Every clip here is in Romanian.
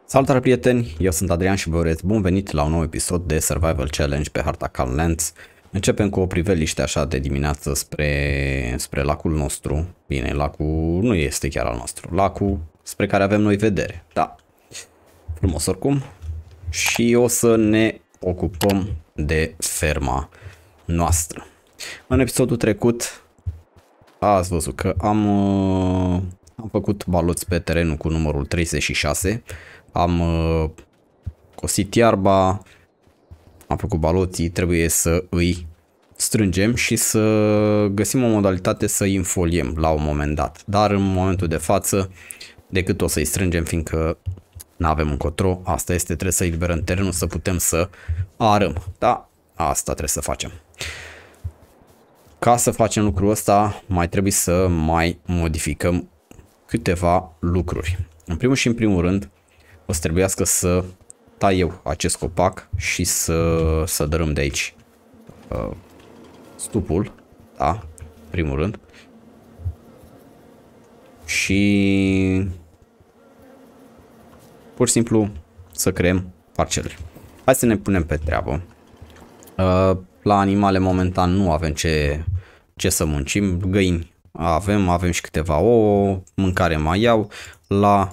Salutare prieteni, eu sunt Adrian și vă urez bun venit la un nou episod de Survival Challenge pe harta Callands. Începem cu o priveliște așa de dimineață spre lacul nostru. Bine, lacul nu este chiar al nostru, lacul spre care avem noi vedere, da, frumos oricum. Și o să ne ocupăm de ferma noastră. În episodul trecut ați văzut că am făcut baloți pe terenul cu numărul 36. Am cosit iarba, am făcut baloții, trebuie să îi strângem și să găsim o modalitate să îi înfoliem la un moment dat. Dar în momentul de față, decât o să îi strângem, fiindcă nu avem încotro, asta este, trebuie să eliberăm terenul să putem să arăm. Da, asta trebuie să facem. Ca să facem lucrul ăsta, mai trebuie să mai modificăm câteva lucruri. În primul și în primul rând, o să trebuiască să tai eu acest copac și să dărâm de aici stupul, da, primul rând. Și pur și simplu să creăm parcele. Hai să ne punem pe treabă. La animale momentan nu avem ce să muncim. Găini avem și câteva ouă, mâncare mai iau. La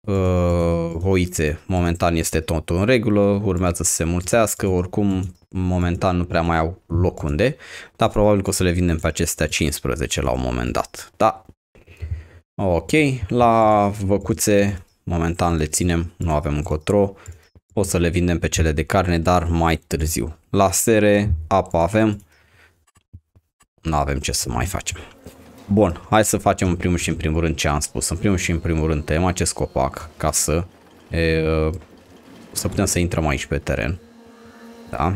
oițe momentan este tot în regulă, urmează să se mulțească, oricum momentan nu prea mai au loc unde, dar probabil că o să le vindem pe acestea 15 la un moment dat. Da. Ok, la văcuțe momentan le ținem, nu avem încotro, o să le vindem pe cele de carne, dar mai târziu. La sere, apă avem, nu avem ce să mai facem. Bun, hai să facem în primul și în primul rând ce am spus. În primul și în primul rând tăiem acest copac ca să putem să intrăm aici pe teren. Da.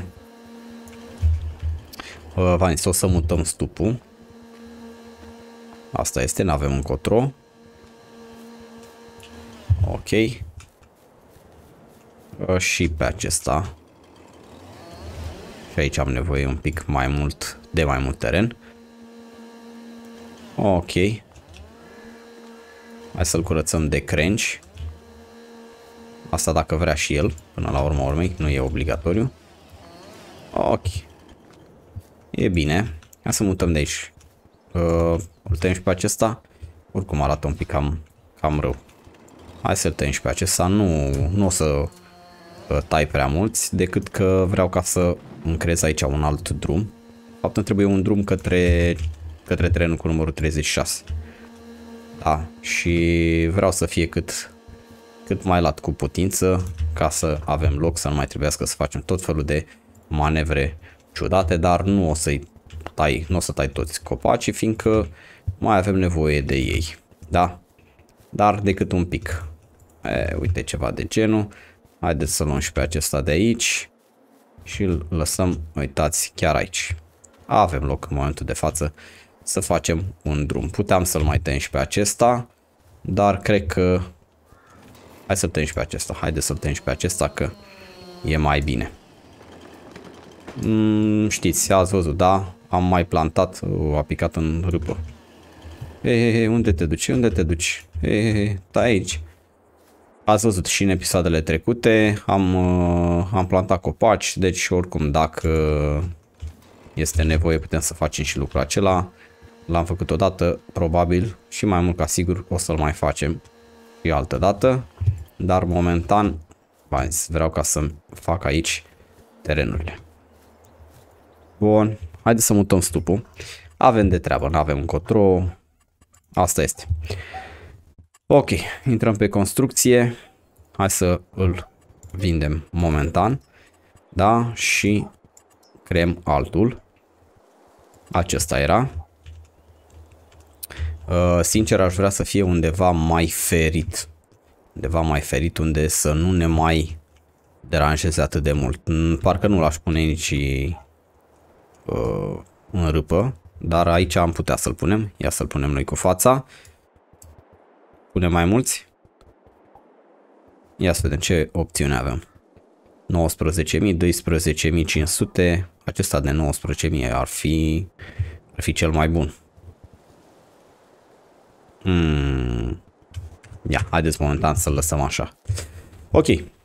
O să mutăm stupul. Asta este, nu avem încotro. Ok. Și pe acesta. Și aici am nevoie un pic mai mult de mai mult teren. Ok. Hai să-l curățăm de crengi. Asta dacă vrea și el, până la urma urmei, nu e obligatoriu. Ok. E bine. Hai să mutăm de aici. Îl tăiem și pe acesta. Oricum arată un pic cam rău. Hai să-l tăiem și pe acesta. Nu o să tai prea mulți, decât că vreau ca să încrez aici un alt drum. De fapt îmi trebuie un drum către terenul cu numărul 36. Da, și vreau să fie cât mai lat cu putință, ca să avem loc, să nu mai trebuiască să facem tot felul de manevre ciudate, dar nu o să tai toți copacii, fiindcă mai avem nevoie de ei. Da? Dar decât un pic. Uite, ceva de genul. Haideți să luăm și pe acesta de aici și îl lăsăm, uitați, chiar aici. Avem loc în momentul de față să facem un drum. Puteam să-l mai tăiem și pe acesta, dar cred că hai să-l tăiem și pe acesta. Haideți să-l tăiem și pe acesta, că e mai bine. Știți, ați văzut, da? Am mai plantat, a picat în râpă. Unde te duci? Unde te duci? Stai aici. Ați văzut și în episoadele trecute, am plantat copaci, deci oricum dacă este nevoie putem să facem și lucrul acela. L-am făcut odată, probabil, și mai mult ca sigur o să-l mai facem și altă dată. Dar momentan vreau ca să fac aici terenurile. Bun, haideți să mutăm stupul. Avem de treabă, nu avem încotro. Asta este. Ok, intrăm pe construcție. Hai să îl vindem momentan. Da, și creăm altul. Acesta era. Sincer, aș vrea să fie undeva mai ferit. Undeva mai ferit, unde să nu ne mai deranjeze atât de mult. Parcă nu l-aș pune nici în râpă, dar aici am putea să-l punem. Ia să-l punem noi cu fața. Punem mai mulți. Ia să vedem ce opțiune avem. 19.000, 12.500. Acesta de 19.000 ar fi cel mai bun. Ia, haideți momentan să-l lăsăm așa. Ok.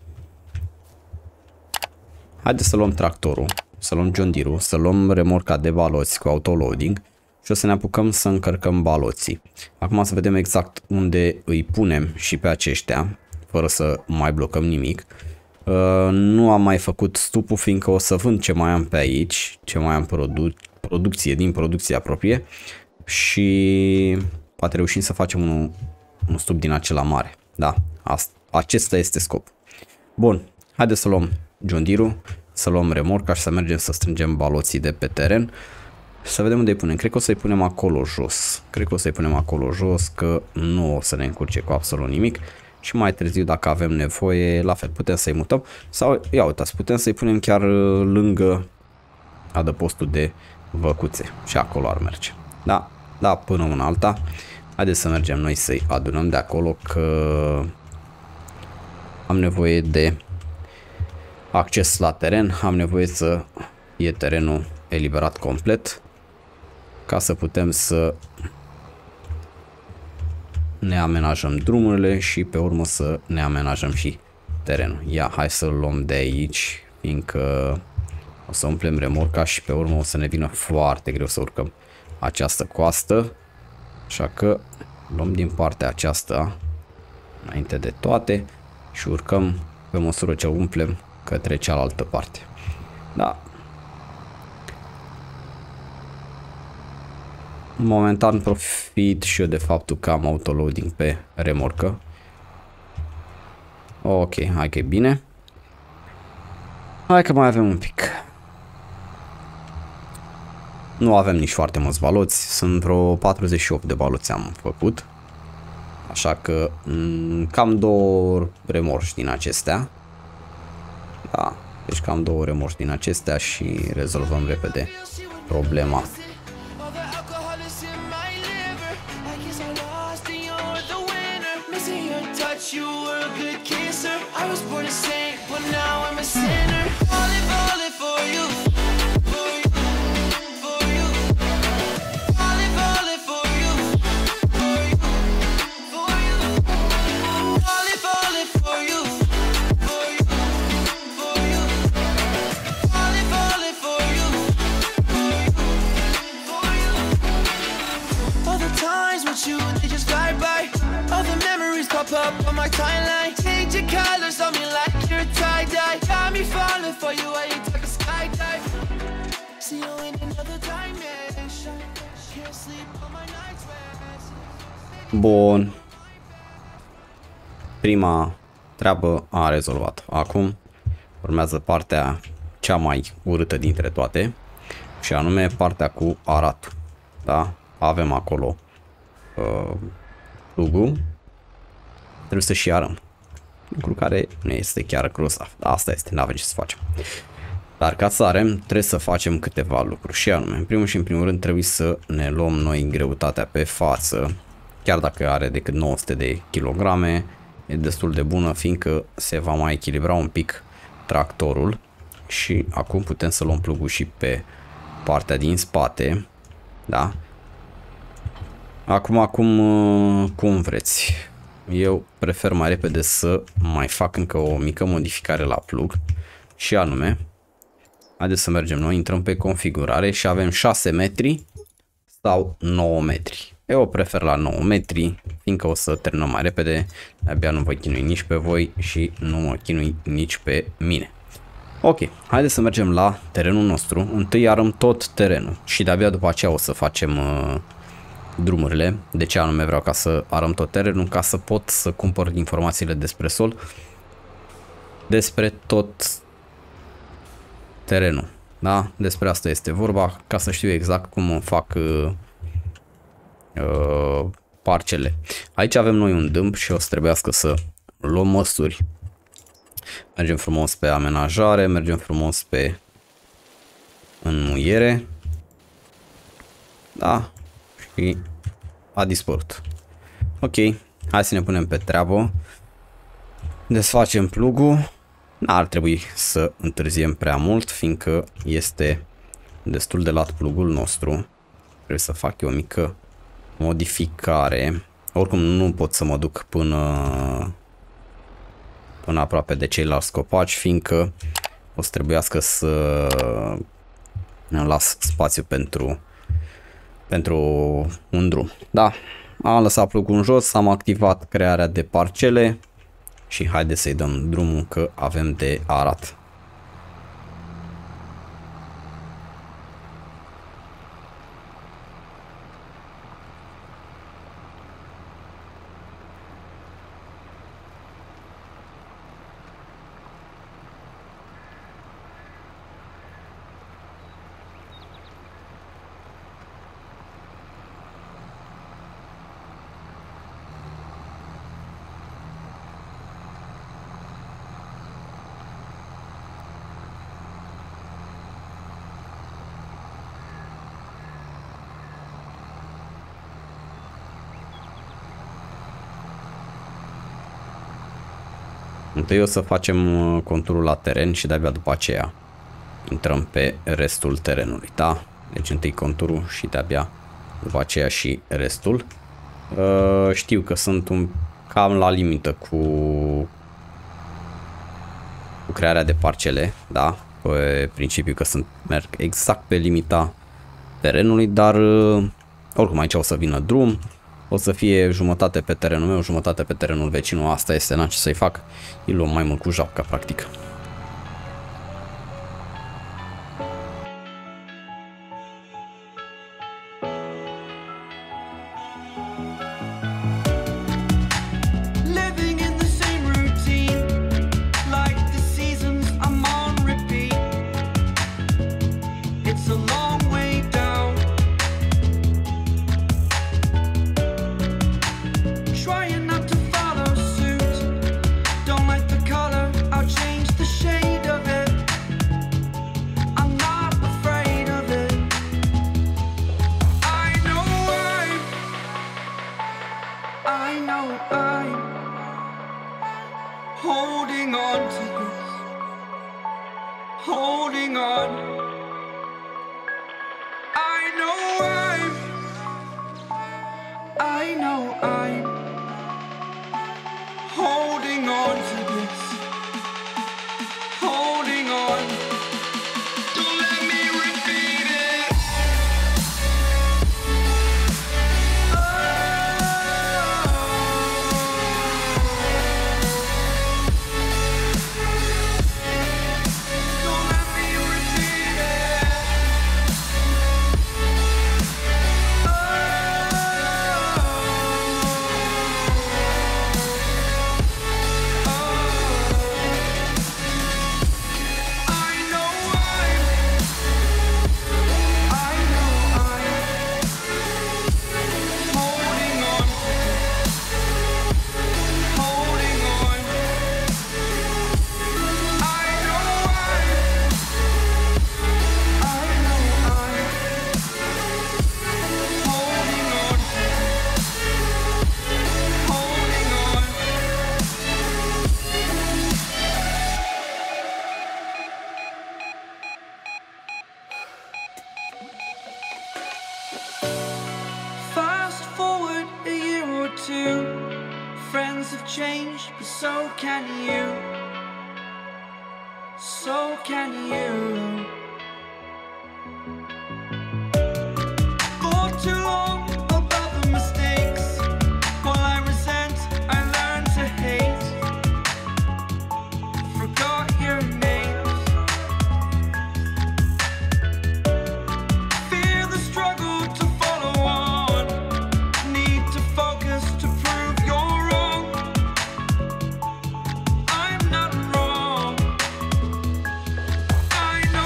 Haideți să luăm tractorul, să luăm John Deere-ul, să luăm remorca de baloți cu autoloading și o să ne apucăm să încărcăm baloții. Acum să vedem exact unde îi punem și pe aceștia, fără să mai blocăm nimic. Nu am mai făcut stupul, fiindcă o să vând ce mai am pe aici, ce mai am producție din producția proprie și poate reușim să facem un stup din acela mare. Da, acesta este scopul. Bun, haideți să luăm John Deere-ul, să luăm remorca și să mergem să strângem baloții de pe teren. Să vedem unde îi punem. Cred că o să-i punem acolo jos. Cred că o să-i punem acolo jos, că nu o să ne încurce cu absolut nimic. Și mai târziu, dacă avem nevoie, la fel, putem să-i mutăm. Sau, ia uitați, putem să-i punem chiar lângă adăpostul de văcuțe. Și acolo ar merge. Da, da, până una alta. Haideți să mergem noi să-i adunăm de acolo, că am nevoie de acces la teren. Am nevoie să fie terenul eliberat complet, ca să putem să ne amenajăm drumurile și pe urmă să ne amenajăm și terenul. Ia, hai să-l luăm de aici, fiindcă o să umplem remorca și pe urmă o să ne vină foarte greu să urcăm această coastă. Așa că luăm din partea aceasta înainte de toate și urcăm pe măsură ce umplem către cealaltă parte. Da. Momentan profit și eu de faptul că am autoloading pe remorcă. Ok, hai că e bine. Hai că mai avem un pic. Nu avem nici foarte mulți baloți, sunt vreo 48 de baloți am făcut. Așa că cam 2 remorci din acestea. Da, deci cam 2 remorci din acestea și rezolvăm repede problema. Bun. Prima treabă a rezolvat. Acum urmează partea cea mai urâtă dintre toate, și anume partea cu aratul. Da? Avem acolo plugul. Trebuie să și arăm. Lucru care nu este chiar grozav. Asta este, n-avem ce să facem. Dar ca să arăm, trebuie să facem câteva lucruri. Și anume, în primul și în primul rând, trebuie să ne luăm noi greutatea pe față. Chiar dacă are decât 900 de kilograme, e destul de bună, fiindcă se va mai echilibra un pic tractorul. Și acum putem să luăm plugul și pe partea din spate. Da? Acum, cum vreți. Eu prefer mai repede să mai fac încă o mică modificare la plug. Și anume, haideți să mergem noi, intrăm pe configurare și avem 6 metri sau 9 metri. Eu prefer la 9 metri, fiindcă o să terminăm mai repede, abia nu vă chinui nici pe voi și nu mă chinui nici pe mine. Ok, haideți să mergem la terenul nostru. Întâi arăm tot terenul și de-abia după aceea o să facem drumurile. De ce anume vreau ca să arăm tot terenul? Ca să pot să cumpăr informațiile despre sol, despre tot terenul. Da? Despre asta este vorba, ca să știu exact cum îmi fac parcele. Aici avem noi un dâmp și o să trebuiască să luăm măsuri. Mergem frumos pe amenajare, mergem frumos pe înmuiere. Da? Și a dispărut. Ok, hai să ne punem pe treabă. Desfacem plugul. N-ar trebui să întârziem prea mult, fiindcă este destul de lat plugul nostru. Trebuie să fac eu o mică modificare. Oricum nu pot să mă duc până aproape de ceilalți copaci, fiindcă o să trebuiască să las spațiu pentru un drum. Da, am lăsat plugul în jos, am activat crearea de parcele și haideți să-i dăm drumul că avem de arat. Întâi o să facem conturul la teren și de-abia după aceea intrăm pe restul terenului, da? Deci întâi conturul și de-abia după aceea și restul. Știu că sunt cam la limită cu crearea de parcele, da? Pe principiu că merg exact pe limita terenului, dar oricum aici o să vină drum. O să fie jumătate pe terenul meu, jumătate pe terenul vecinul. Asta este, n-am ce să-i fac. Îi luăm mai mult cu japca, practic. I know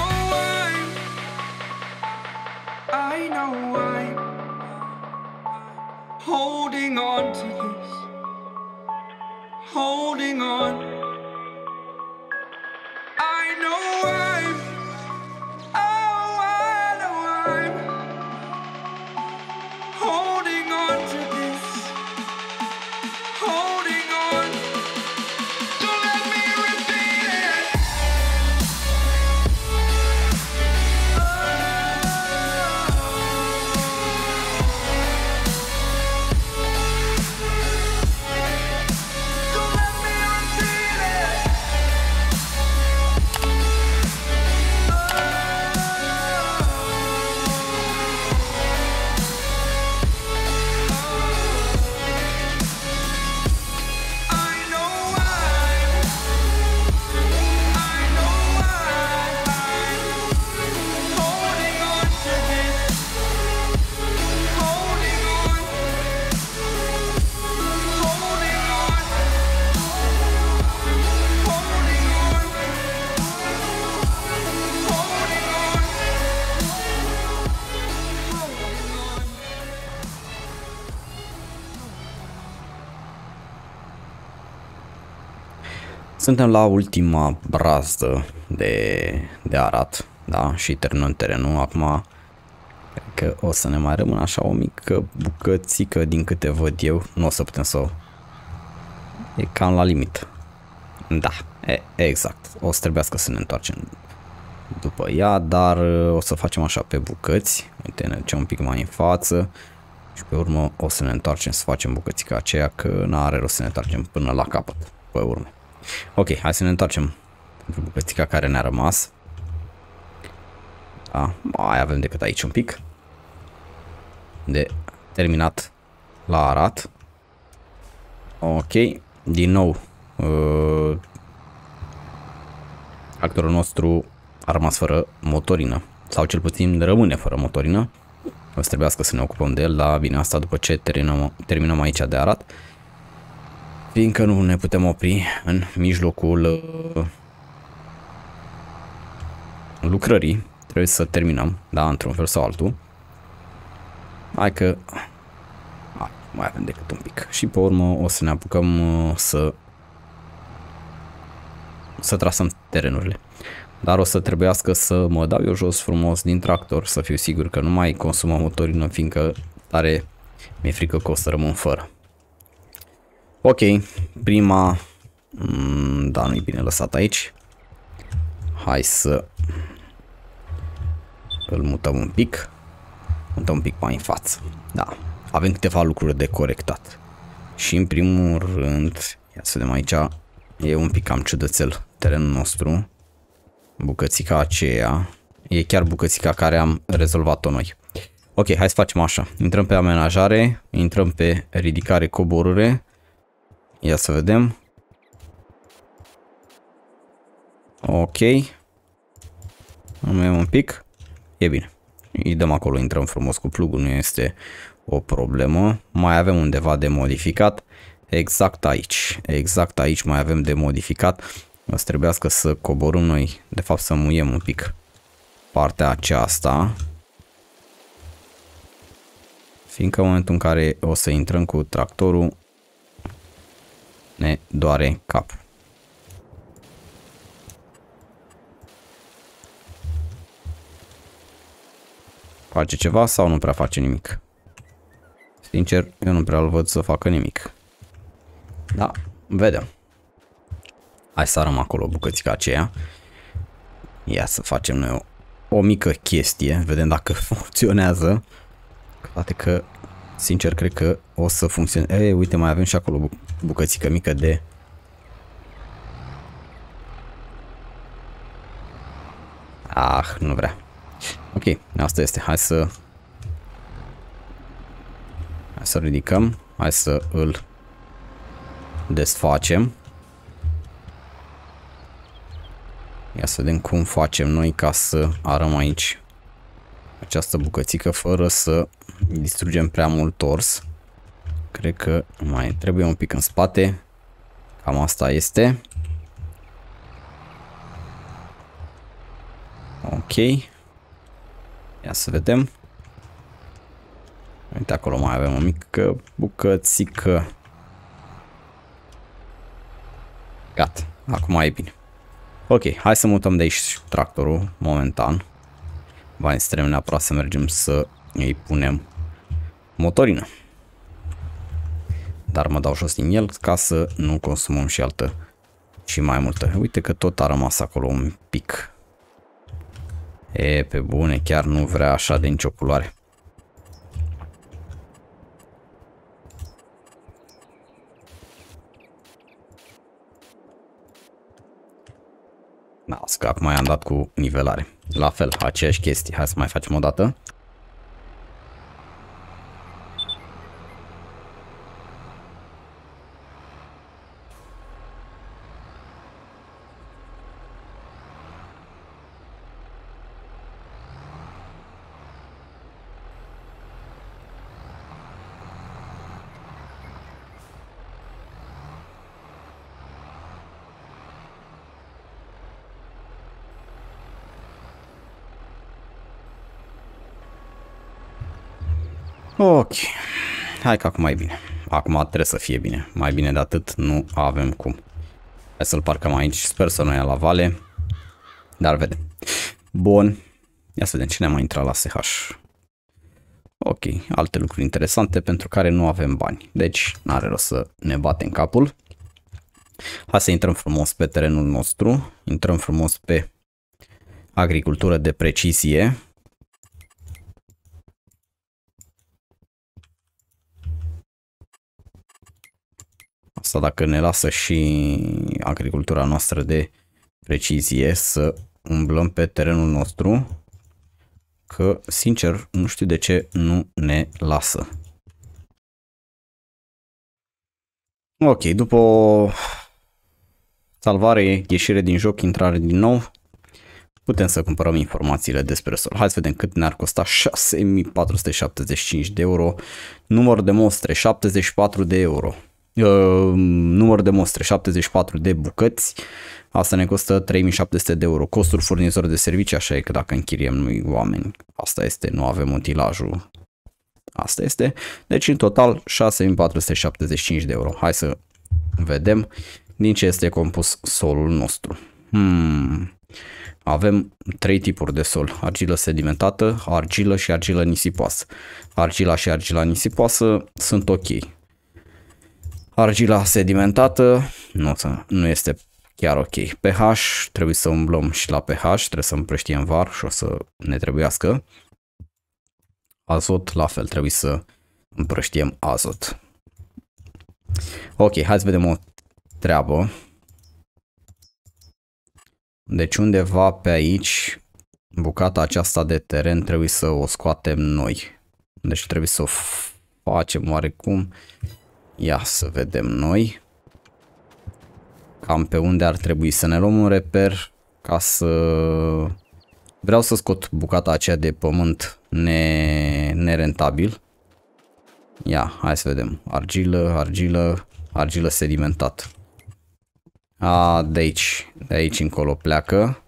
Suntem la ultima brazdă de arat, da? Și terminăm terenul. Acum cred că o să ne mai rămână așa o mică bucățică din câte văd eu. Nu o să putem să o... E cam la limită. Da, exact. O să trebuiască să ne întoarcem după ea, dar o să facem așa pe bucăți. Uite, ne ducem un pic mai în față și pe urmă o să ne întoarcem să facem bucățica aceea, că n-are rost să ne întoarcem până la capăt pe urmă. Ok, hai să ne întoarcem pentru bucățica care ne-a rămas. Da, mai avem decât aici un pic de terminat la arat. Ok, din nou tractorul nostru a rămas fără motorină, sau cel puțin rămâne fără motorină. O să trebuiască să ne ocupăm de el, dar bine, asta după ce terminăm aici de arat, fiindcă nu ne putem opri în mijlocul lucrării. Trebuie să terminăm, da, într-un fel sau altul. Hai că mai avem decât un pic. Și pe urmă o să ne apucăm să trasăm terenurile. Dar o să trebuiască să mă dau eu jos frumos din tractor, să fiu sigur că nu mai consumă motorină, fiindcă tare mi-e frică că o să rămân fără. Ok, prima... Da, nu-i bine lăsat aici. Hai să îl mutăm un pic. Mutăm un pic mai în față. Da, avem câteva lucruri de corectat. Și în primul rând, ia să vedem aici, e un pic cam ciudățel terenul nostru. Bucățica aceea e chiar bucățica care am rezolvat-o noi. Ok, hai să facem așa. Intrăm pe amenajare, intrăm pe ridicare, coborâre. Ia să vedem. Ok. Mai un pic. E bine. Îi dăm acolo, intrăm frumos cu plugul, nu este o problemă. Mai avem undeva de modificat. Exact aici. Exact aici mai avem de modificat. O să trebuiască să coborâm noi, de fapt să muiem un pic partea aceasta. Fiindcă în momentul în care o să intrăm cu tractorul, ne doare capul. Face ceva sau nu prea face nimic? Sincer, eu nu prea îl văd să facă nimic. Da, vedem. Hai să arăm acolo bucățica aceea. Ia să facem noi o mică chestie. Vedem dacă funcționează. Poate că, sincer, cred că o să funcționeze. Ei, uite, mai avem și acolo bucățică mică de... Ah, nu vrea. Ok, asta este. Hai să ridicăm. Hai să îl desfacem. Ia să vedem cum facem noi ca să arăm aici această bucățică fără să distrugem prea mult tors. Cred că mai trebuie un pic în spate. Cam asta este. Ok. Ia să vedem. Uite, acolo mai avem o mică bucățică. Gata. Acum e bine. Ok, hai să mutăm de aici tractorul momentan. Va trebuie neapărat să mergem să îi punem motorină. Dar mă dau jos din el ca să nu consumăm și altă și mai multă. Uite că tot a rămas acolo un pic. E, pe bune, chiar nu vrea așa de nicio culoare. Da, că acum am dat cu nivelare. La fel, aceeași chestie. Hai să mai facem o dată. Ok, hai că acum e bine. Acum trebuie să fie bine. Mai bine de atât nu avem cum. Hai să-l parcăm aici. Sper să nu ia la vale. Dar vedem. Bun. Ia să vedem cine a mai intrat la SH. Ok, alte lucruri interesante pentru care nu avem bani. Deci n-are rost să ne batem capul. Hai să intrăm frumos pe terenul nostru. Intrăm frumos pe agricultură de precizie. Asta dacă ne lasă și agricultura noastră de precizie să umblăm pe terenul nostru. Că, sincer, nu știu de ce nu ne lasă. Ok, după o salvare, ieșire din joc, intrare din nou, putem să cumpărăm informațiile despre sol. Hai să vedem cât ne-ar costa. 6475 de euro. Număr de mostre 74 de euro. Număr de mostre 74 de bucăți. Asta ne costă 3700 de euro. Costuri furnizor de servicii, așa e că dacă închiriem noi oameni, asta este, nu avem utilajul. Asta este. Deci în total 6475 de euro. Hai să vedem din ce este compus solul nostru. Avem 3 tipuri de sol. Argilă sedimentată, argilă și argilă nisipoasă. Argila și argila nisipoasă sunt ok. Argila sedimentată nu este chiar ok. pH, trebuie să umblăm și la pH, trebuie să împrăștiem var și o să ne trebuiască. Azot, la fel, trebuie să împrăștiem azot. Ok, hai să vedem o treabă. Deci undeva pe aici, bucata aceasta de teren trebuie să o scoatem noi. Deci trebuie să o facem oarecum. Ia să vedem noi. Cam pe unde ar trebui să ne luăm un reper ca să... Vreau să scot bucata aceea de pământ nerentabil. Ia, hai să vedem. Argilă sedimentată. De aici încolo pleacă.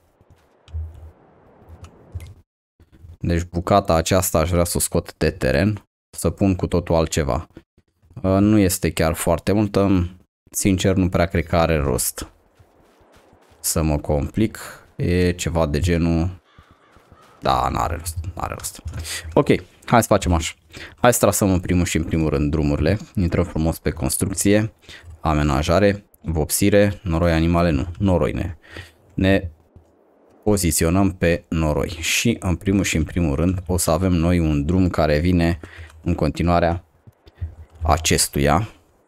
Deci bucata aceasta aș vrea să o scot de teren. Să pun cu totul altceva. Nu este chiar foarte multă. Sincer, nu prea cred că are rost să mă complic. E ceva de genul... Da, n-are rost. Ok, hai să facem așa. Hai să trasăm în primul și în primul rând drumurile. Intrăm frumos pe construcție, amenajare, vopsire, noroi animale, nu, noroi ne poziționăm pe noroi. Și în primul și în primul rând o să avem noi un drum care vine în continuarea acestuia.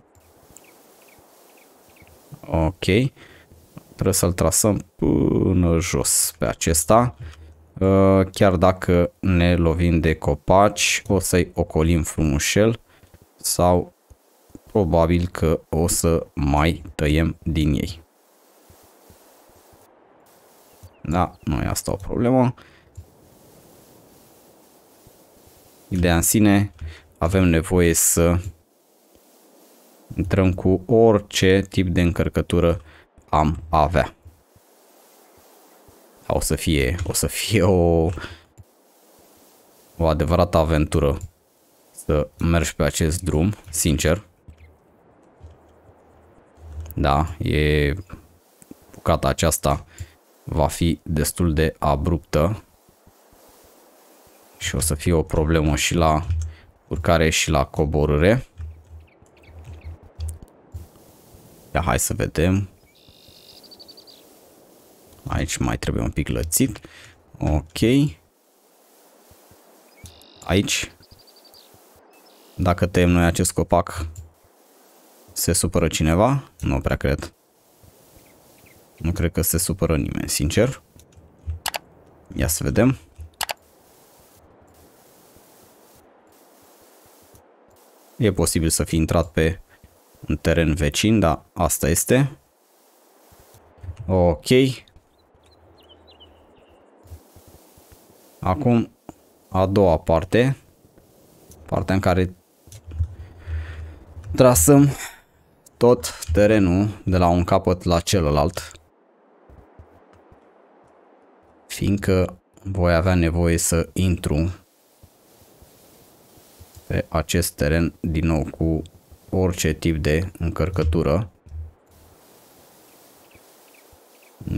Ok, trebuie să-l trasăm până jos pe acesta. Chiar dacă ne lovim de copaci, o să-i ocolim frumușel sau probabil că o să mai tăiem din ei. Da, nu e asta o problemă. Ideea în sine, avem nevoie să intrăm cu orice tip de încărcătură am avea. O să fie o adevărată aventură să mergi pe acest drum, sincer. Da, bucata aceasta va fi destul de abruptă și o să fie o problemă și la urcare și la coborâre. Ia, hai să vedem. Aici mai trebuie un pic lățit. Ok. Aici, dacă tăiem noi acest copac, se supără cineva? Nu prea cred. Nu cred că se supără nimeni, sincer. Ia să vedem. E posibil să fi intrat pe un teren vecin, dar asta este. Ok. Acum, a doua parte. Partea în care trasăm tot terenul de la un capăt la celălalt. Fiindcă voi avea nevoie să intru pe acest teren din nou cu orice tip de încărcătură.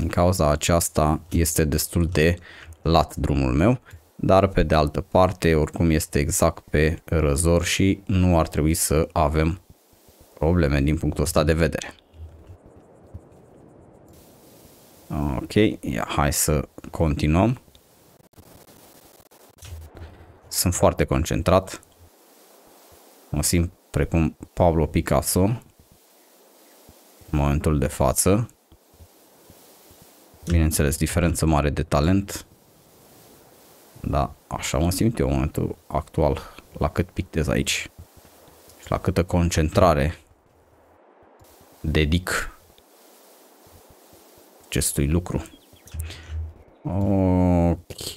Din cauza aceasta este destul de lat drumul meu, dar pe de altă parte oricum este exact pe răzor și nu ar trebui să avem probleme din punctul ăsta de vedere. Ok, hai să continuăm. Sunt foarte concentrat. Mă simt precum Pablo Picasso în momentul de față. Bineînțeles, diferență mare de talent. Da, așa mă simt eu în momentul actual. La cât pictez aici și la câtă concentrare dedic acestui lucru. Ok.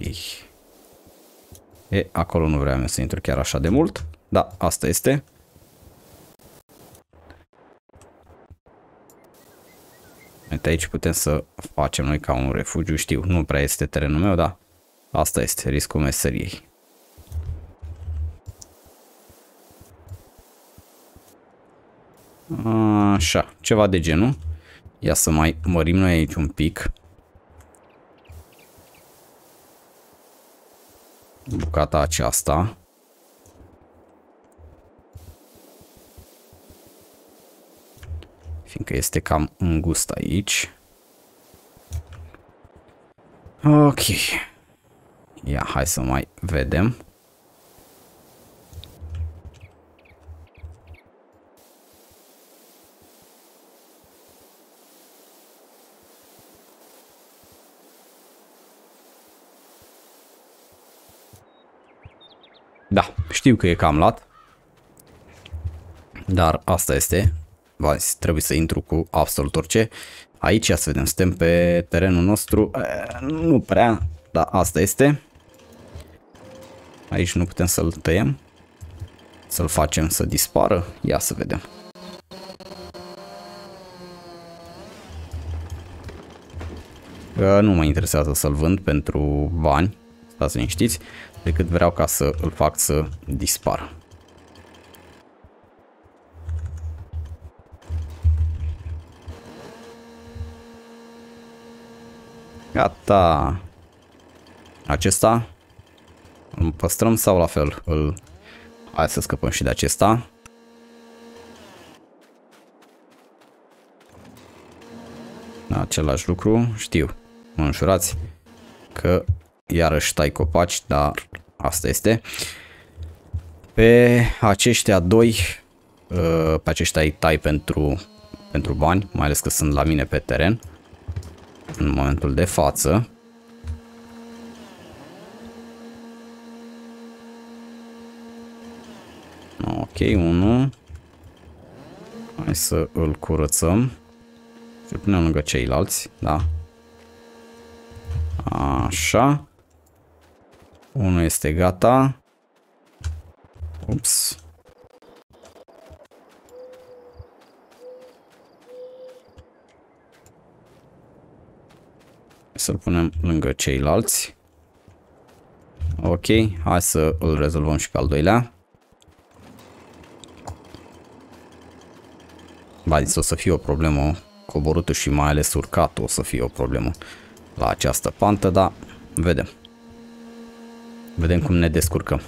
Acolo nu vreau să intru chiar așa de mult. Da, asta este. Uite, aici putem să facem noi ca un refugiu. Știu, nu prea este terenul meu, dar asta este riscul meseriei. Așa, ceva de genul. Ia să mai mărim noi aici un pic bucata aceasta. Fiindcă este cam îngust aici. Ok. Hai să mai vedem. Da, știu că e cam lat, dar asta este. Trebuie să intru cu absolut orice. Aici, să vedem, suntem pe terenul nostru. Nu prea, dar asta este. Aici nu putem să-l tăiem. Să-l facem să dispară. Ia să vedem. Nu mă interesează să-l vând pentru bani. Stați liniștiți. Decât vreau ca să îl fac să dispară. Gata. Acesta îl păstrăm sau la fel? Hai să scăpăm și de acesta. Același lucru, știu. Mă înșurați că iarăși tai copaci, dar asta este. Pe aceștia doi, pe aceștia îi tai pentru bani, mai ales că sunt la mine pe teren în momentul de față. Ok, unul. Hai să îl curățăm și îl punem lângă ceilalți, da. Așa. Unul este gata. Ups. Să-l punem lângă ceilalți. Ok, hai să îl rezolvăm și pe al doilea. O să fie o problemă coborâtul și mai ales urcatul o să fie o problemă la această pantă, dar vedem. Vedem cum ne descurcăm.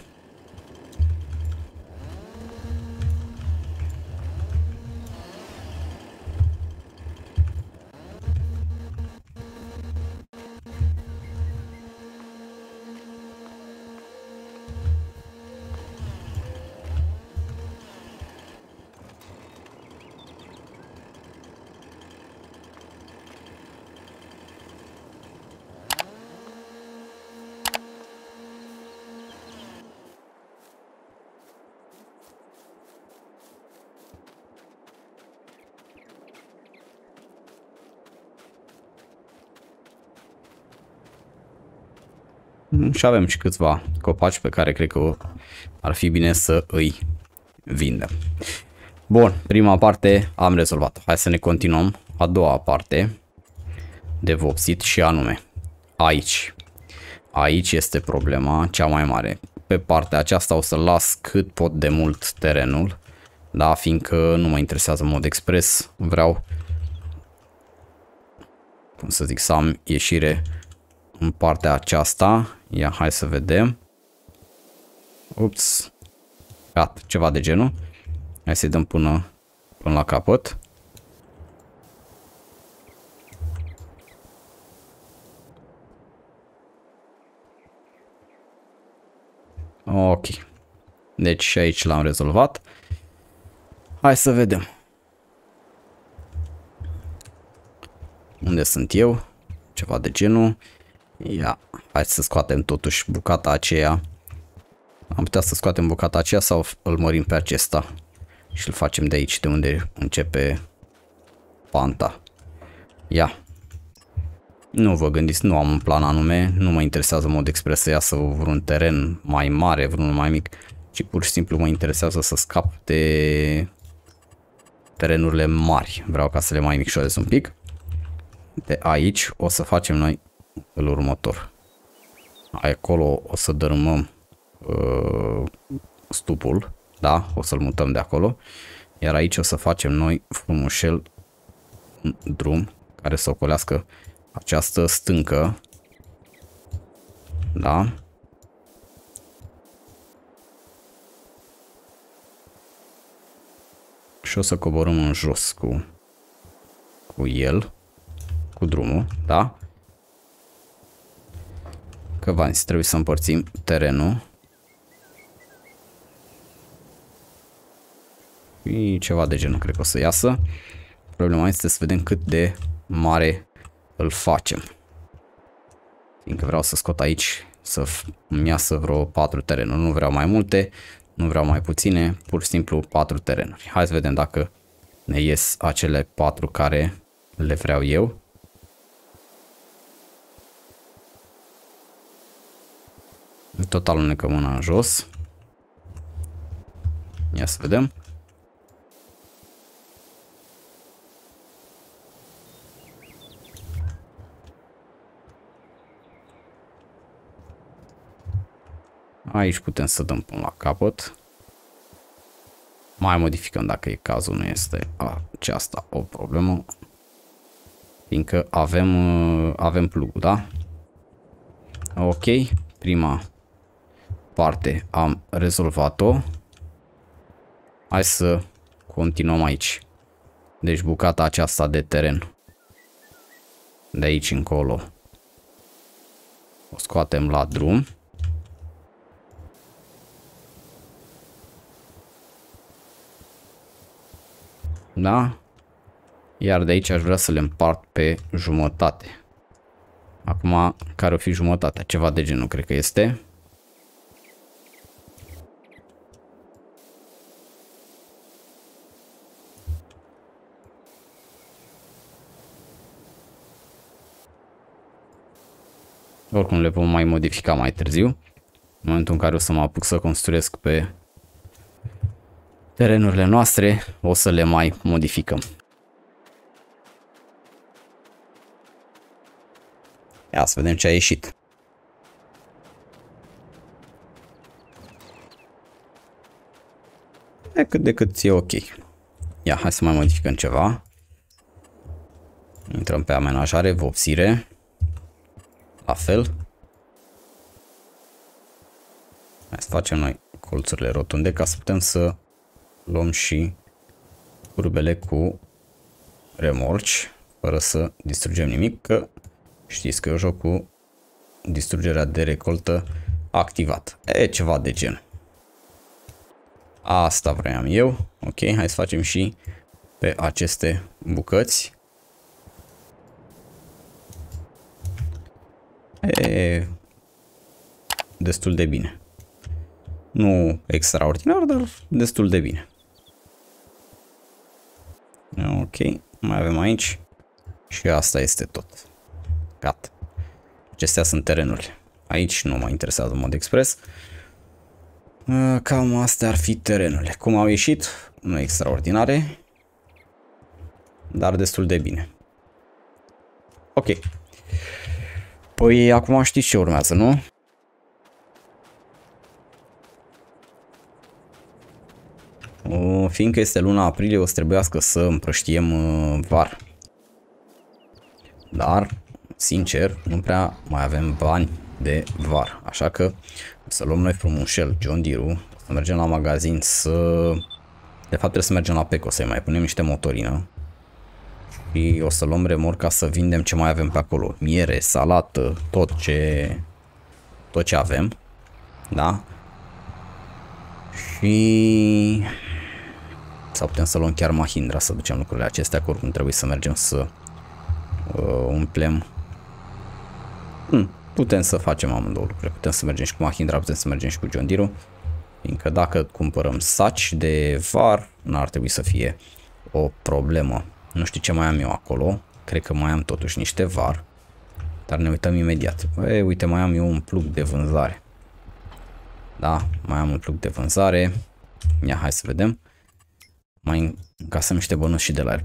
Și avem și câțiva copaci pe care cred că ar fi bine să îi vindem. Bun, prima parte am rezolvat. Hai să ne continuăm a doua parte de vopsit și anume aici. Aici este problema cea mai mare. Pe partea aceasta o să las cât pot de mult terenul, da, fiindcă nu mă interesează în mod expres. Vreau cum să zic, să am ieșire în partea aceasta. Ia, hai să vedem. Ups. Gata, ceva de genul. Hai să-i dăm până la capăt. Ok. Deci și aici l-am rezolvat. Hai să vedem. Unde sunt eu? Ceva de genul. Ia, hai să scoatem totuși bucata aceea. Am putea să scoatem bucata aceea sau îl mărim pe acesta și îl facem de aici, de unde începe panta. Ia. Nu vă gândiți, nu am un plan anume, nu mă interesează în mod expres să iasă vreun teren mai mare, vreunul mai mic, ci pur și simplu mă interesează să scap de terenurile mari. Vreau ca să le mai micșorez un pic. De aici o să facem noi felul următor. Acolo o să dărâmăm stupul, da? O să-l mutăm de acolo. Iar aici o să facem noi frumușel un drum care să ocolească această stâncă, da? Și o să coborâm în jos cu el, cu drumul, da? Că v-am zis, trebuie să împărțim terenul. Și ceva de genul, cred că o să iasă. Problema este să vedem cât de mare îl facem. Fiindcă vreau să scot aici, să-mi iasă vreo 4 terenuri. Nu vreau mai multe, nu vreau mai puține, pur și simplu 4 terenuri. Hai să vedem dacă ne ies acele 4 care le vreau eu. În total înecăm mâna în jos. Ia să vedem. Aici putem să dăm până la capăt. Mai modificăm dacă e cazul, nu este aceasta o problemă. Fiindcă avem plugul, da? Ok, prima parte am rezolvat-o. Hai să continuăm aici. Deci bucata aceasta de teren de aici încolo o scoatem la drum. Da? Iar de aici aș vrea să le împart pe jumătate. Acum, care o fi jumătatea? Ceva de genul, cred că este. Oricum le vom mai modifica mai târziu. În momentul în care o să mă apuc să construiesc pe terenurile noastre, o să le mai modificăm. Ia să vedem ce a ieșit. Cât de cât e ok. Ia, hai să mai modificăm ceva. Intrăm pe amenajare, vopsire. La fel. Hai să facem noi colțurile rotunde ca să putem să luăm și curbele cu remorci fără să distrugem nimic, că știți că eu joc cu distrugerea de recoltă activat. E ceva de gen. Asta vreau eu. Ok, hai să facem și pe aceste bucăți. E destul de bine. Nu extraordinar, dar destul de bine. Ok, mai avem aici. Și asta este tot. Gata. Acestea sunt terenurile. Aici nu mă interesează în mod expres. Cam astea ar fi terenurile. Cum au ieșit? Nu extraordinare, dar destul de bine. Ok. Păi acum știți ce urmează, nu? Fiindcă este luna aprilie, o să trebuiască să împrăștiem var. dar, sincer, nu prea mai avem bani de var. Așa că o să luăm noi frumușel John Deere-ul, să mergem la magazin să... De fapt trebuie să mergem la Peco să-i mai punem niște motorină. Și o să luăm remorca să vindem ce mai avem pe acolo. Miere, salată, tot ce avem. Da? Și... sau putem să luăm chiar Mahindra să ducem lucrurile acestea, că oricum trebuie să mergem să umplem. Putem să facem amândouă lucruri. Putem să mergem și cu Mahindra, putem să mergem și cu John Deere. Fiindcă dacă cumpărăm saci de var, n-ar trebui să fie o problemă. Nu știu ce mai am eu acolo. Cred că mai am totuși niște var. Dar ne uităm imediat. Uite, mai am eu un plug de vânzare. Da, mai am un plug de vânzare. Ia, hai să vedem. Mai încasăm niște bănuți și de la el.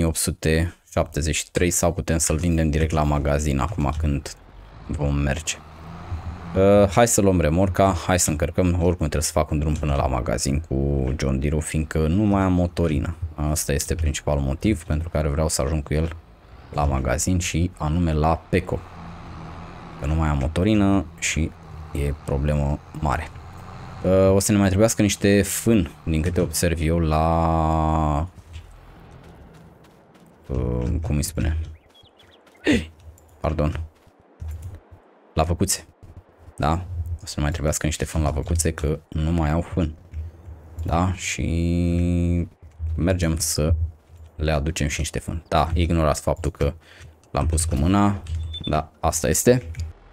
4873 sau putem să-l vindem direct la magazin acum când vom merge. Hai să luăm remorca, hai să încărcăm. Oricum trebuie să fac un drum până la magazin cu John Deere, fiindcă nu mai am motorină. Asta este principalul motiv pentru care vreau să ajung cu el la magazin și anume la Peco. Că nu mai am motorină și e problemă mare. O să ne mai trebuiască niște fân, din câte observ eu, la... cum îi spune? Pardon. La văcuțe. Da? O să ne mai trebuiască niște fân la văcuțe, că nu mai au fân. Da? Și mergem să le aducem și niște fân. Da, ignorați faptul că l-am pus cu mâna. Da, asta este.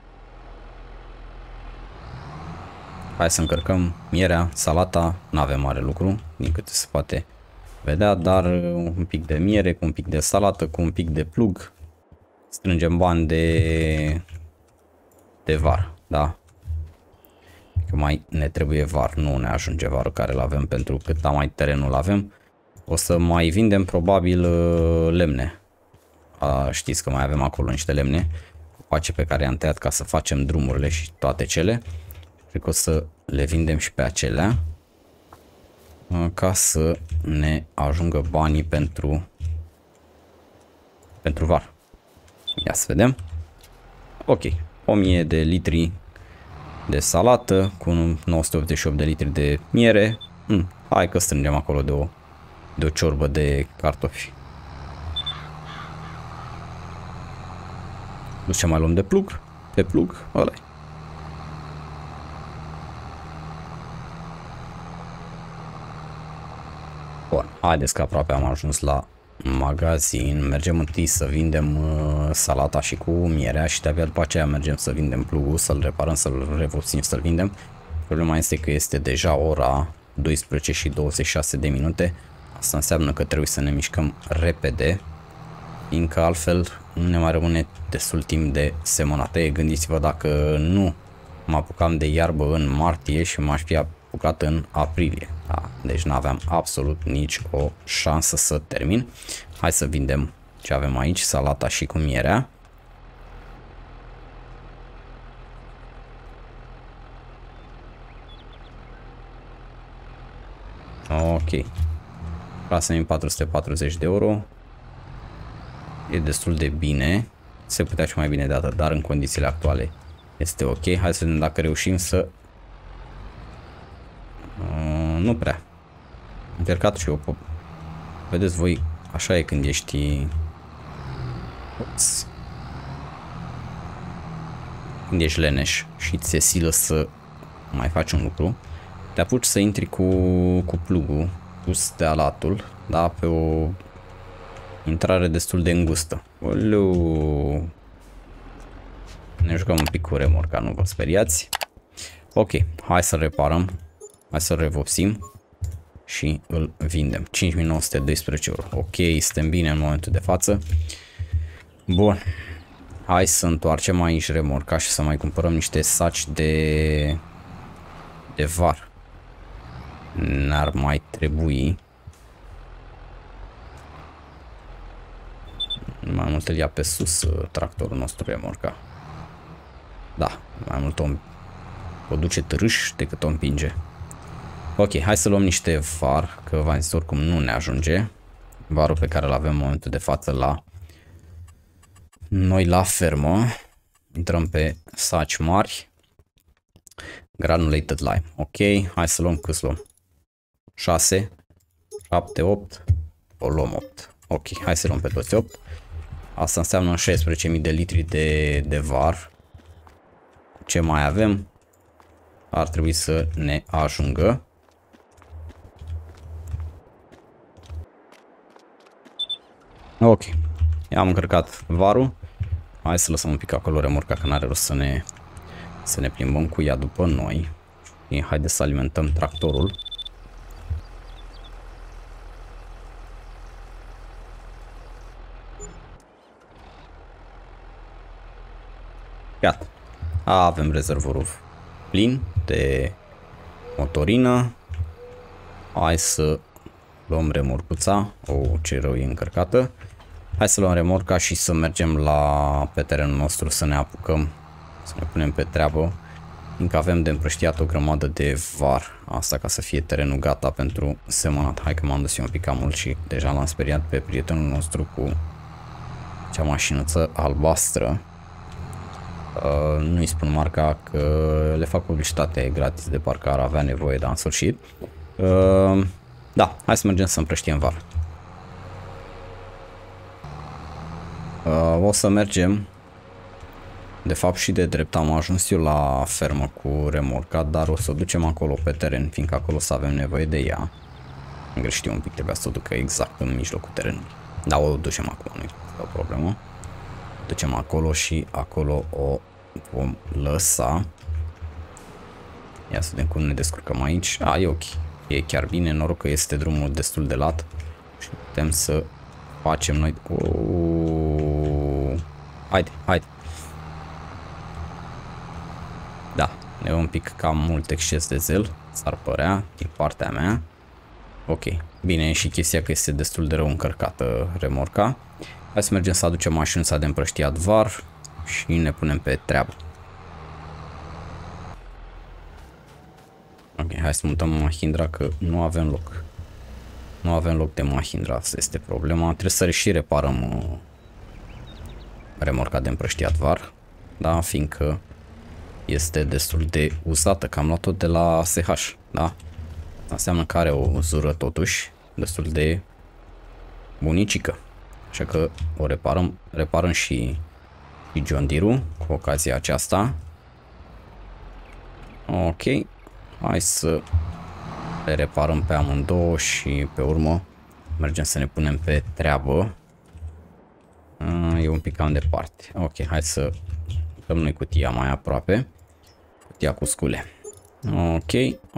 Hai să încărcăm mierea, salata, nu avem mare lucru, din câte se poate vedea, dar un pic de miere, cu un pic de salată, cu un pic de plug. Strângem bani de var, da? Că mai ne trebuie var, nu ne ajunge varul care îl avem pentru cât mai terenul avem. O să mai vindem probabil lemne. Știți că mai avem acolo niște lemne, copace pe care i-am tăiat ca să facem drumurile și toate cele. Cred că o să le vindem și pe acelea ca să ne ajungă banii pentru var. Ia să vedem. Ok, 1000 de litri de salată cu 988 de litri de miere. Hai că strângem acolo de o ciorbă de cartofi. Nu știu ce mai luăm de plug. Pe plug, ăla. Bun, haideți că aproape am ajuns la magazin. Mergem întâi să vindem salata și cu mierea și de-abia după aceea mergem să vindem plugul, să-l reparăm, să-l revopsim, să-l vindem. Problema este că este deja ora 12 și 26 de minute. Asta înseamnă că trebuie să ne mișcăm repede, fiindcă altfel nu ne mai rămâne destul timp de semănat. Gândiți-vă dacă nu mă apucam de iarbă în martie și m-aș fi apucat în aprilie. Da, deci nu aveam absolut nici o șansă să termin. Hai să vindem ce avem aici, salata și cu mierea. Ok. Plasăm 440 de euro. E destul de bine. Se putea și mai bine de atât, dar în condițiile actuale este ok. Hai să vedem dacă reușim să... nu prea. Am încercat și eu. Vedeți voi, așa e când ești... când ești leneș și ți se silă să mai faci un lucru. Te apuci să intri cu plugul pus de alatul, da, pe o intrare destul de îngustă. Oleu. Ne jucăm un pic cu remorca, nu vă speriați. Ok, hai să reparăm. Hai să revopsim și îl vindem. 5912 euro. Ok, suntem bine în momentul de față. Bun. Hai să întoarcem aici remorca și să mai cumpărăm niște saci de var. N-ar mai trebui. Mai mult îl ia pe sus tractorul nostru remorca. Da, mai mult o duce târâș decât o împinge. Ok, hai să luăm niște var, că v-am zis oricum nu ne ajunge. Varul pe care îl avem în momentul de față la noi la fermă. Intrăm pe saci mari. Granulated lime. Ok, hai să luăm câți luăm. 6, 7, 8. O luăm 8. Ok, hai să luăm pe toți 8. Asta înseamnă 16.000 de litri de var. Ce mai avem? Ar trebui să ne ajungă. Ok, am încărcat varul. Hai să lăsăm un pic acolo remorca, că n-are rost să ne plimbăm cu ea după noi. Și haideți să alimentăm tractorul. Gata. Avem rezervorul plin de motorină. Hai să luăm remorcuța. Ce rău e încărcată. Hai să luăm remorca și să mergem pe terenul nostru, să ne apucăm, să ne punem pe treabă, fiindcă avem de împrăștiat o grămadă de var. Asta ca să fie terenul gata pentru semănat. Hai că m-am dus eu un pic cam mult și deja l-am speriat pe prietenul nostru cu cea mașinuță albastră. Nu-i spun marca, că le fac publicitate gratis de parcă ar avea nevoie, dar în sfârșit. Da, hai să mergem să împrăștiem var. O să mergem. De fapt și de drept am ajuns eu la fermă cu remorca, dar o să o ducem acolo pe teren, fiindcă acolo o să avem nevoie de ea. Am greșit un pic, trebuia să o ducă exact în mijlocul terenului. Dar o ducem acolo, nu e o problemă. Ducem acolo și acolo o vom lăsa. Ia să vedem cum ne descurcăm aici. E ok, e chiar bine, noroc că este drumul destul de lat și putem să facem noi. Haide. Da, e un pic cam mult exces de zel, s-ar părea, din partea mea. Ok, bine, e și chestia că este destul de rău încărcată remorca. Hai să mergem să aducem mașinuța de împrăștiat var și ne punem pe treabă. Ok, hai să mutăm Mahindra, că nu avem loc. Nu avem loc de Mahindra, asta este problema. Trebuie să și reparăm remorca de împrăștiat var. Da, fiindcă este destul de uzată, că am luat-o de la SH, da? Înseamnă că are o uzură totuși destul de bunicică. Așa că o reparăm și John Deere-ul cu ocazia aceasta. Ok, hai să le reparăm pe amândouă și pe urmă mergem să ne punem pe treabă. E un pic cam departe. Ok, hai să dăm noi cutia mai aproape. Cutia cu scule. Ok.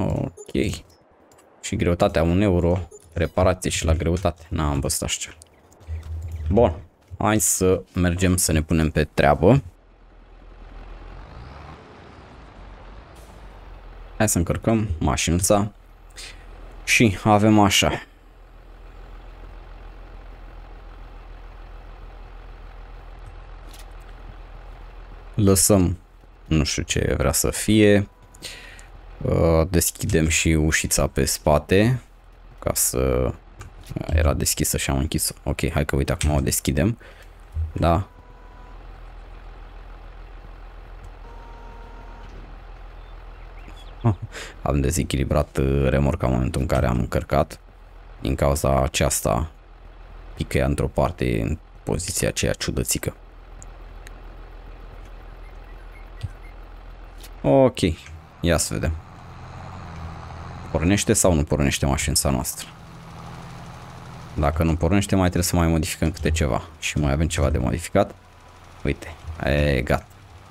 Și greutatea 1 euro. Reparație și la greutate. N-am văzut așa. Bun. Hai să mergem să ne punem pe treabă. Hai să încărcăm mașinuța. Și avem așa. Lăsăm, nu știu ce vrea să fie. Deschidem și ușița pe spate, ca să... Era deschisă și am închis-o. Ok, hai că uite, acum o deschidem. Da. Am dezechilibrat remorca în momentul în care am încărcat. Din cauza aceasta pică ea într-o parte, în poziția aceea ciudățică. Ok, ia să vedem. Pornește sau nu pornește mașința noastră? Dacă nu pornește, mai trebuie să mai modificăm câte ceva. Și mai avem ceva de modificat. Uite, gata.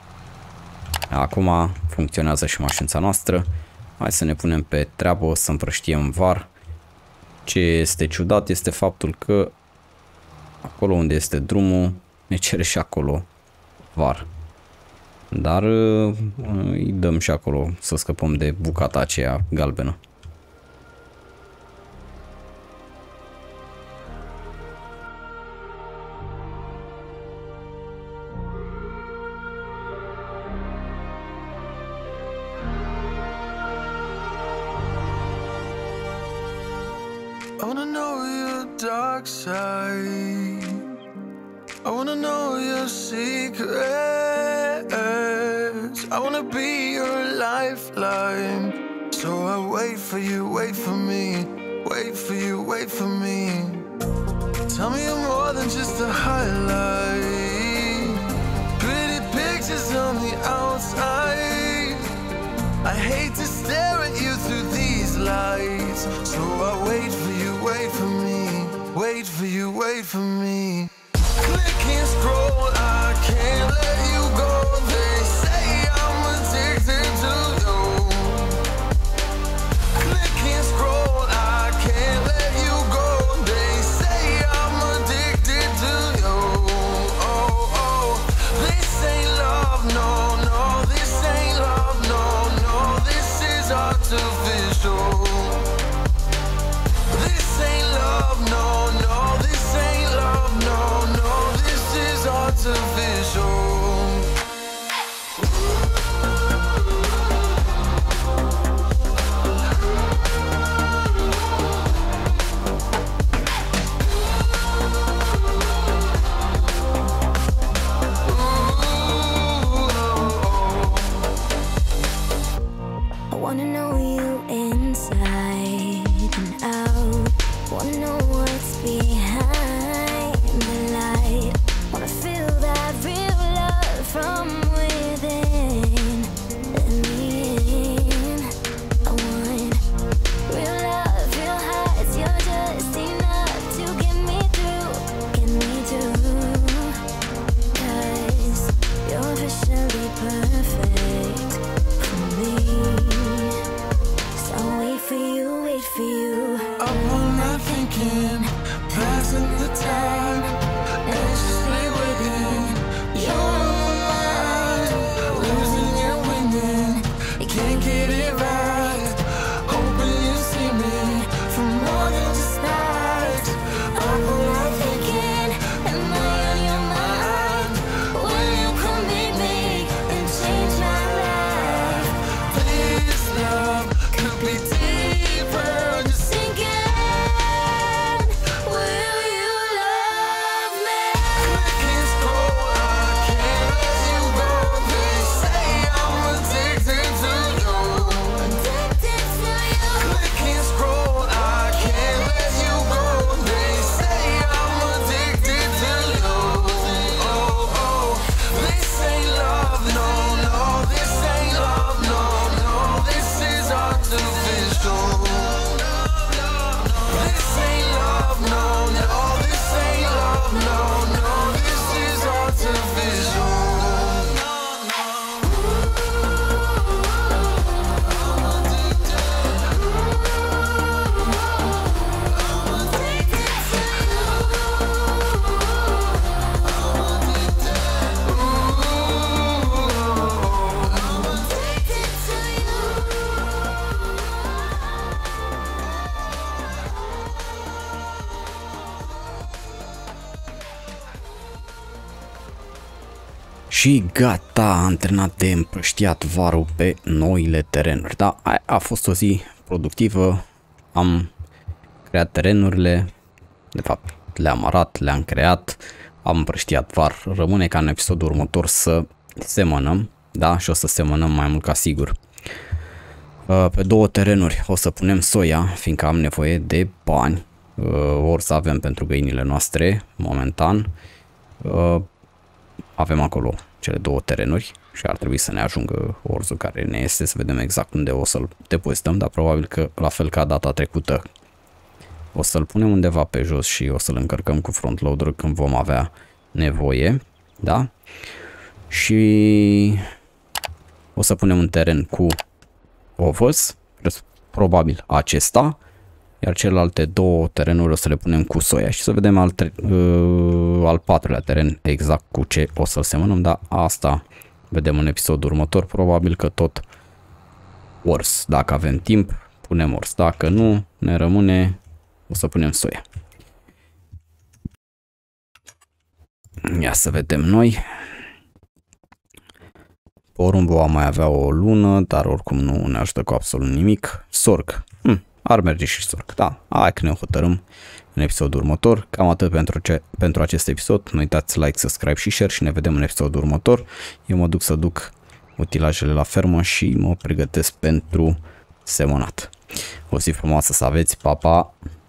Acum funcționează și mașința noastră. Hai să ne punem pe treabă, să împrăștiem var. Ce este ciudat este faptul că acolo unde este drumul ne cere și acolo var. Dar îi dăm și acolo să scăpăm de bucata aceea galbenă. I wanna know your secrets. I wanna be your lifeline. So I wait for you, wait for me. Wait for you, wait for me. Tell me you're more than just a highlight. Pretty pictures on the outside. I hate to stare at you through these lights. So I wait for you, wait for me. Wait for you, wait for me. Click and scroll, I can't let you go. They say I'm addicted to you. Click and scroll, I can't let you go. They say I'm addicted to you. Oh, oh, this ain't love, no, no. This ain't love, no, no. This is artificial. This ain't love, no, no. This ain't love, no, no. This is artificial. I wanna know you inside and out. Wanna know what's behind the light. Wanna feel that real love from within. Let me in. I want real love, real hearts. You're just enough to get me through, get me through. 'Cause you're officially perfect for me. So wait for you, wait for you. Up all night thinking, passing the time, anxiously waiting. You're mine, losing and winning. You can't get it right. Hoping you see me for more than just that. Up all night thinking, am I on your mind? Will you come meet me and change my life? This love could be deeper. Just Sinking, will you love me? click and scroll, I can't let you go. They say I'm addicted to you. Addicted to you. Click and scroll, I can't let you go. They say I'm addicted to you. Oh, oh, this ain't love, no, no. This ain't love, no, no. This is artificial. This ain't love, no, no. This ain't love, no, no. This is artificial. Și gata, antrenat de împrăștiat varul pe noile terenuri. Da, a fost o zi productivă, am creat terenurile, de fapt le-am arat, le-am creat, am împrăștiat var. Rămâne ca în episodul următor să semănăm, da, și o să semănăm mai mult ca sigur. Pe două terenuri o să punem soia, fiindcă am nevoie de bani, ori să avem pentru găinile noastre, momentan. Avem acolo cele două terenuri și ar trebui să ne ajungă orzul care ne este, să vedem exact unde o să-l depozităm, dar probabil că la fel ca data trecută o să-l punem undeva pe jos și o să-l încărcăm cu front loader când vom avea nevoie, da? Și o să punem un teren cu ovăz, probabil acesta, iar celelalte două terenuri o să le punem cu soia și să vedem al patrulea teren exact cu ce o să-l semănăm, dar asta vedem în episodul următor, probabil că tot ors. Dacă avem timp, punem ors, dacă nu, ne rămâne, o să punem soia. Ia să vedem noi. Porumbul va mai avea o lună, dar oricum nu ne ajută cu absolut nimic. Sorg. Ar merge și sorg. Da, hai că ne hotărâm. în episodul următor. Cam atât pentru acest episod. Nu uitați like, subscribe și share și ne vedem în episodul următor. Eu mă duc să duc utilajele la fermă și mă pregătesc pentru semănat. O zi frumoasă să aveți, pa, pa!